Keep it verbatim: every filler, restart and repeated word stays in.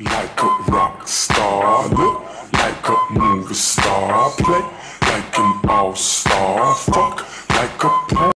like a rock star, look like a movie star, play like an all-star, fuck like a porn